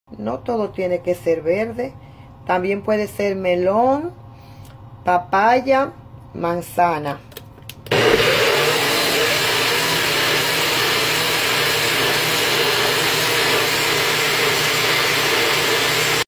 No todo tiene que ser verde. También puede ser melón, papaya, manzana.